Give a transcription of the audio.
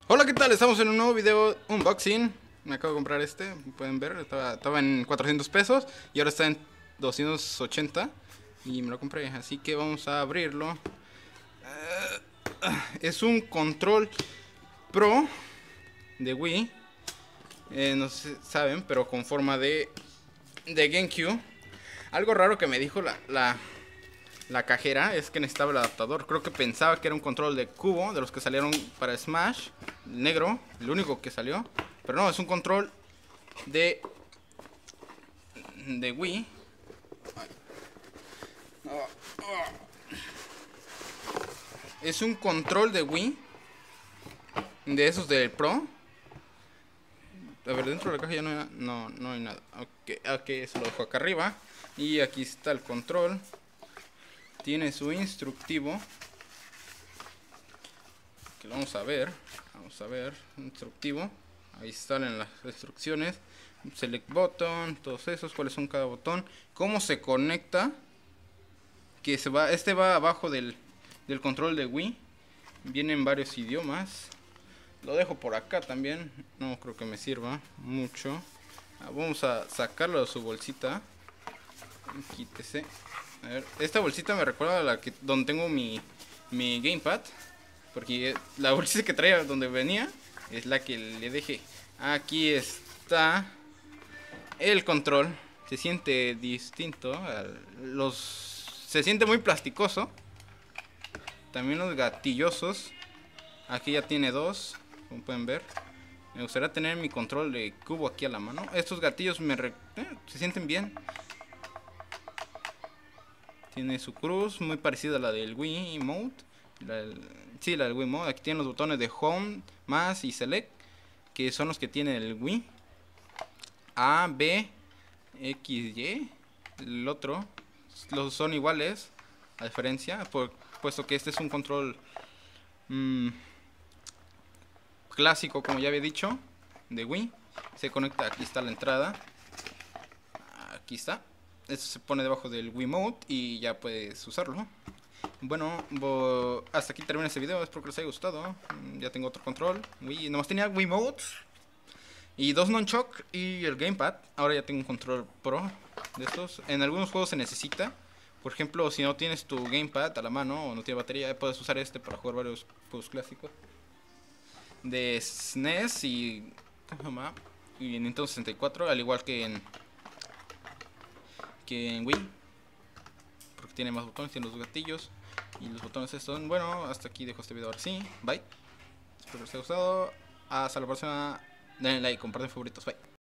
Hola, ¿qué tal? Estamos en un nuevo video unboxing. Me acabo de comprar este, pueden ver, estaba en 400 pesos y ahora está en 280 y me lo compré, así que vamos a abrirlo. Es un control Pro de Wii, no sé si saben, pero con forma de GameCube. Algo raro que me dijo la cajera es que necesitaba el adaptador. Creo que pensaba que era un control de cubo, de los que salieron para Smash, negro, el único que salió. Pero no, es un control de Wii. Es un control de Wii, de esos del Pro. A ver, dentro de la caja ya no hay nada. Ok, eso lo dejo acá arriba. Y aquí está el control. Tiene su instructivo, que lo vamos a ver. Instructivo. Ahí salen las instrucciones. Select button, todos esos, cuáles son cada botón, cómo se conecta. Que este va abajo del control de Wii. Vienen varios idiomas. Lo dejo por acá también. No creo que me sirva mucho. Vamos a sacarlo de su bolsita. Quítese. A ver, esta bolsita me recuerda a la que donde tengo mi gamepad, porque la bolsita que traía donde venía es la que le dejé. Aquí está el control. Se siente distinto. Se siente muy plasticoso. También los gatillosos. Aquí ya tiene dos, como pueden ver. Me gustaría tener mi control de cubo aquí a la mano. Estos gatillos se sienten bien. Tiene su cruz, muy parecida a la del Wii Mode. Sí, la del Wii Mode. Aquí tiene los botones de Home, Más y Select, que son los que tiene el Wii. A, B, X, Y. El otro los son iguales, a diferencia, puesto que este es un control clásico, como ya había dicho, de Wii. Se conecta, aquí está la entrada. Aquí está. Esto se pone debajo del Wiimote y ya puedes usarlo. Bueno, hasta aquí termina este video. Espero que les haya gustado. Ya tengo otro control. Nomás tenía Wiimote y dos nunchuck y el gamepad. Ahora ya tengo un control Pro de estos. En algunos juegos se necesita. Por ejemplo, si no tienes tu gamepad a la mano o no tiene batería, puedes usar este para jugar varios juegos clásicos de SNES y Nintendo 64, al igual que en Wii, porque tiene más botones, tiene los gatillos y los botones estos. Bueno, hasta aquí dejo este video ahora sí. Bye. Espero que les haya gustado. Hasta la próxima. Denle like, compartan favoritos. Bye.